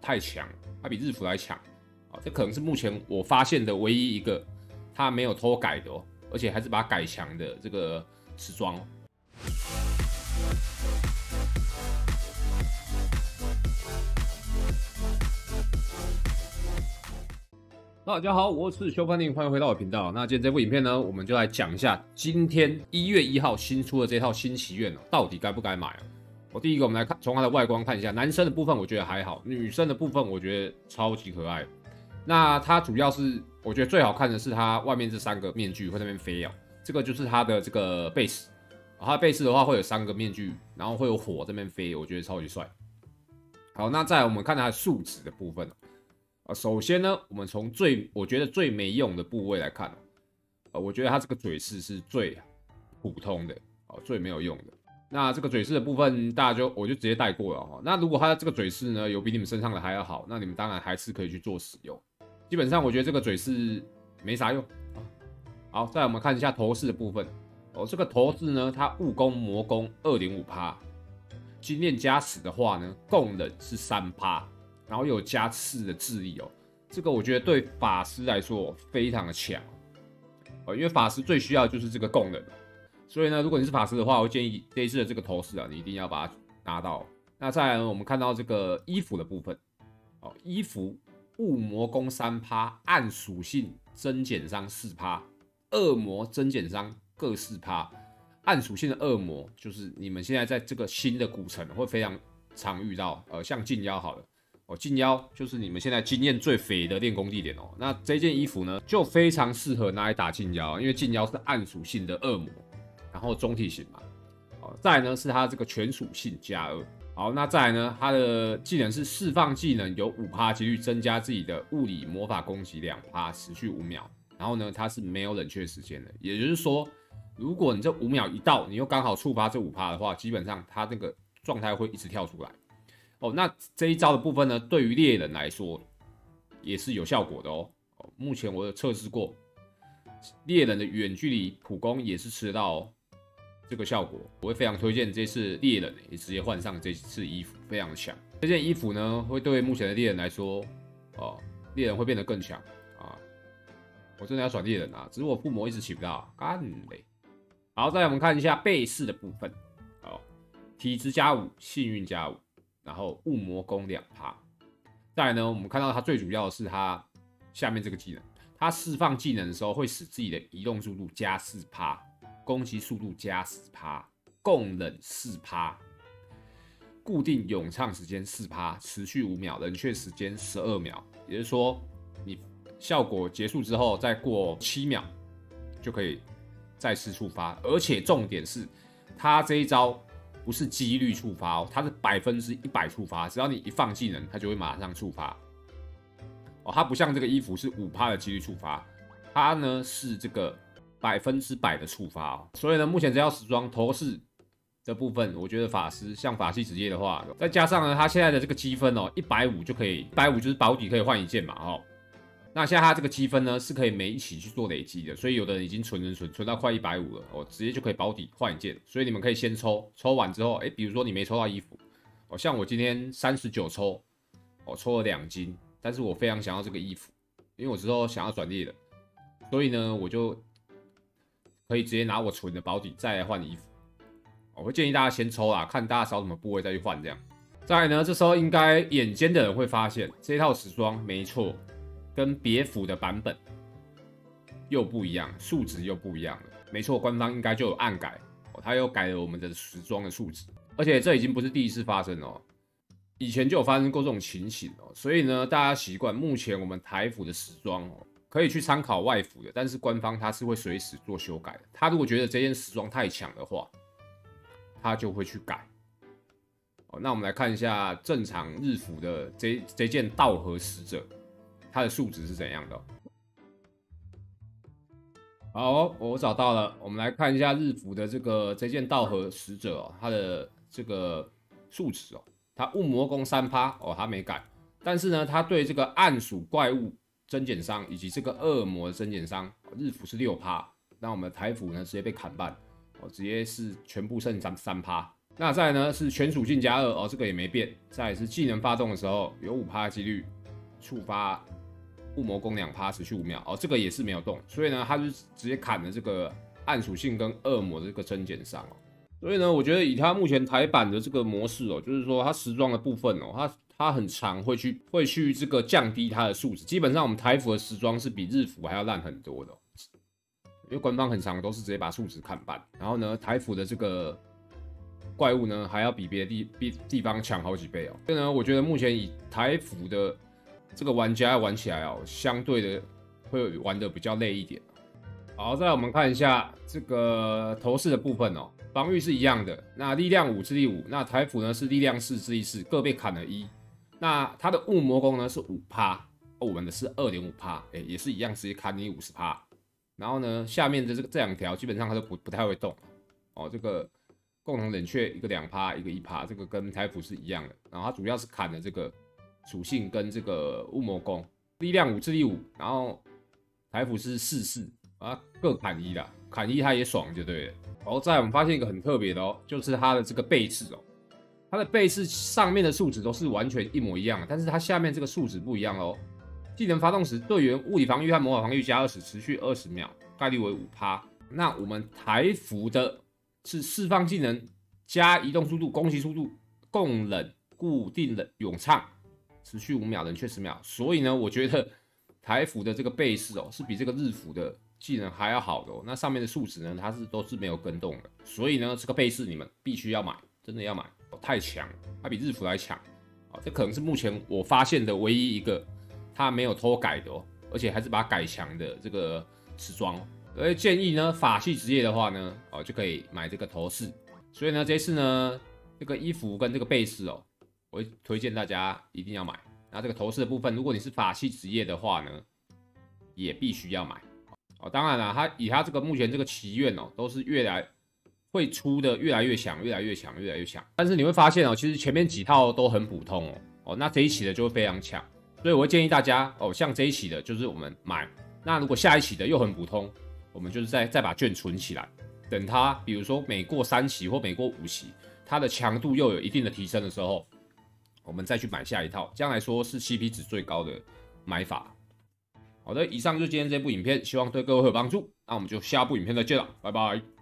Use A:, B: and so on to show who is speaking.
A: 太强，它比日服来强啊，这可能是目前我发现的唯一一个它没有偷改的哦，而且还是把它改强的这个时装哦。大家好，我是修范宁，欢迎回到我的频道。那今天这部影片呢，我们就来讲一下今天1月1号新出的这套新祈愿到底该不该买第一个，我们来看从它的外观看一下，男生的部分我觉得还好，女生的部分我觉得超级可爱。那它主要是我觉得最好看的是它外面这3个面具会在那边飞哦，这个就是它的这个 base，它的 base 的话会有3个面具，然后会有火在那边飞，我觉得超级帅。好，那再来我们看它的数值的部分。首先呢，我们从我觉得最没用的部位来看，我觉得它这个嘴饰是最普通的，最没有用的。那这个嘴饰的部分，我就直接带过了。那如果它的这个嘴饰呢，有比你们身上的还要好，那你们当然还是可以去做使用。基本上我觉得这个嘴饰没啥用。好，再来我们看一下头饰的部分。这个头饰呢，它物攻魔攻 2.5%， 经验加持的话呢，供冷是 3%。然后又有加4的智力哦，这个我觉得对法师来说非常的强因为法师最需要的就是这个供能，所以呢，如果你是法师的话，我建议这一次的这个头饰你一定要把它拿到。那再来呢，我们看到这个衣服的部分衣服物魔攻 3%， 暗属性增减伤 4%， 恶魔增减伤各 4%。暗属性的恶魔就是你们现在在这个新的古城会非常常遇到，像禁妖好了。禁妖就是你们现在经验最肥的练功地点那这件衣服呢，就非常适合拿来打禁妖，因为禁妖是暗属性的恶魔，然后中体型嘛。再来呢是它这个全属性加2。好，那再来呢，它的技能是释放技能有 5% 几率增加自己的物理魔法攻击 2%， 持续5秒。然后呢，它是没有冷却时间的，也就是说，如果你这5秒一到，你又刚好触发这 5% 的话，基本上它那个状态会一直跳出来。那这一招的部分呢，对于猎人来说也是有效果的目前我有测试过，猎人的远距离普攻也是吃得到这个效果。我会非常推荐这次猎人也直接换上这次衣服，非常的强。这件衣服呢，会对目前的猎人来说，猎人会变得更强我真的要转猎人只是我附魔一直起不到，干嘞。好，再来我们看一下背饰的部分，体质加5，幸运加5。然后物魔攻 2%， 再来呢，我们看到它最主要的是它下面这个技能，它释放技能的时候会使自己的移动速度加 4%， 攻击速度加 10%， 供冷 4%， 固定咏唱时间 4%， 持续5秒，冷却时间12秒。也就是说，你效果结束之后再过7秒就可以再次触发，而且重点是它这一招不是几率触发它是100%触发，只要你一放技能，它就会马上触发它不像这个衣服是 5% 的几率触发，它呢是这个100%的触发所以呢，目前这套时装头饰的部分，我觉得法师像法系职业的话，再加上呢，它现在的这个积分150就可以，150就是保底可以换1件嘛那现在它这个积分呢是可以一起去做累积的，所以有的人已经存到快150了直接就可以保底换1件。所以你们可以先抽完之后，比如说你没抽到衣服像我今天39抽抽了2金，但是我非常想要这个衣服，因为我之后想要转猎的，所以呢我就可以直接拿我存的保底再来换衣服。我会建议大家先抽看大家少什么部位再去换这样。再来呢，这时候应该眼尖的人会发现这套时装没错，跟别府的版本又不一样，数值又不一样了。没错，官方应该就有暗改它又改了我们的时装的数值，而且这已经不是第一次发生以前就有发生过这种情形所以呢，大家习惯目前我们台服的时装可以去参考外服的，但是官方它是会随时做修改的。他如果觉得这件时装太强的话，他就会去改那我们来看一下正常日服的这件道和使者，它的数值是怎样的好，我找到了，我们来看一下日服的这件道和使者它的这个数值它物魔攻 3% 它没改，但是呢，它对这个暗属怪物增减伤以及这个恶魔的增减伤，日服是 6%， 那我们台服呢直接被砍半直接是全部剩 3%。 那再来呢是全属性加2哦，这个也没变。再来是技能发动的时候有5%的几率触发雾魔功2%，持续5秒哦，这个也是没有动。所以呢，它就直接砍了这个暗属性跟恶魔的这个增减伤哦。所以呢，我觉得以它目前台版的这个模式哦，就是说它时装的部分哦，它很长会去这个降低它的数值。基本上我们台服的时装是比日服还要烂很多的、哦，因为官方很长都是直接把数值砍半，然后呢，台服的这个怪物呢还要比别的地方强好几倍哦。所以呢，我觉得目前以台服的这个玩家玩起来哦，相对的会玩的比较累一点。好，再来我们看一下这个头饰的部分哦，防御是一样的，那力量5、智力5，那台服呢是力量4、智力4，各被砍了1。那它的雾魔功呢是5%，我们的是2.5%，也是一样，直接砍你50%。然后呢，下面的这2条基本上它都不太会动哦。这个共同冷却一个2%，一个1%，这个跟台服是一样的。然后它主要是砍的这个属性跟这个雾魔功，力量5、智力5，然后台服是4啊，各砍1啦，砍1它也爽就对了。然后再来我们发现一个很特别的哦，就是它的这个背刺哦。它的背刺上面的数值都是完全一模一样的，但是它下面这个数值不一样哦。技能发动时，队员物理防御和魔法防御加20，持续20秒，概率为5%。那我们台服的是释放技能加移动速度、攻击速度、共冷、固定冷、咏唱，持续5秒，冷却10秒。所以呢，我觉得台服的这个背刺哦，是比这个日服的技能还要好的哦。那上面的数值呢，它都是没有跟动的。所以呢，这个背刺你们必须要买，真的要买。太强，它比日服还强啊！这可能是目前我发现的唯一一个它没有偷改的哦，而且还是把它改强的这个时装哦。所以建议呢，法系职业的话呢，就可以买这个头饰。所以呢，这次呢，这个衣服跟这个背饰哦，我会推荐大家一定要买。那这个头饰的部分，如果你是法系职业的话呢，也必须要买哦。当然啦，它这个目前这个祈愿哦，都是会出的越来越强，越来越强，越来越强。但是你会发现哦，其实前面几套都很普通哦，那这一期的就会非常强。所以我会建议大家哦，像这一期的，就是我们买。那如果下一期的又很普通，我们就是再把券存起来，等它比如说每过3期或每过5期，它的强度又有一定的提升的时候，我们再去买下一套。这样来说是 CP 值最高的买法。好的，以上就是今天这部影片，希望对各位会有帮助。那我们就下部影片再见了，拜拜。